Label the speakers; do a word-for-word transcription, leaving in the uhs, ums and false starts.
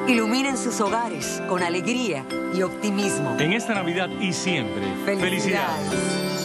Speaker 1: Iluminen sus hogares con alegría y optimismo.
Speaker 2: En esta Navidad y siempre,
Speaker 1: ¡Felicidades!
Speaker 2: felicidades.